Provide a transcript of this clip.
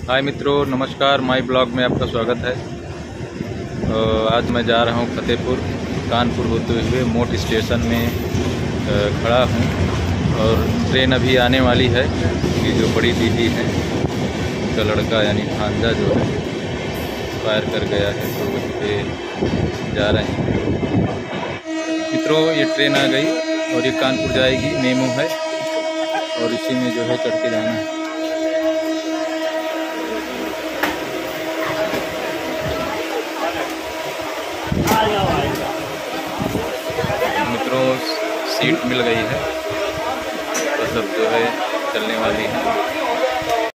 हाय मित्रों, नमस्कार। My blog में आपका स्वागत है। आज मैं जा रहा हूँ फतेहपुर कानपुर होते हुए मोट स्टेशन में खड़ा हूँ और ट्रेन अभी आने वाली है। कि जो बड़ी दीदी है उनका लड़का यानी भांजा जो है एक्सपायर कर गया है, तो वहीं पे जा रहे हैं। मित्रों, ये ट्रेन आ गई और ये कानपुर जाएगी, मेमो है और इसी में जो है चढ़ के जाना है। मित्रों, सीट मिल गई है, बस अब जो है चलने वाली है।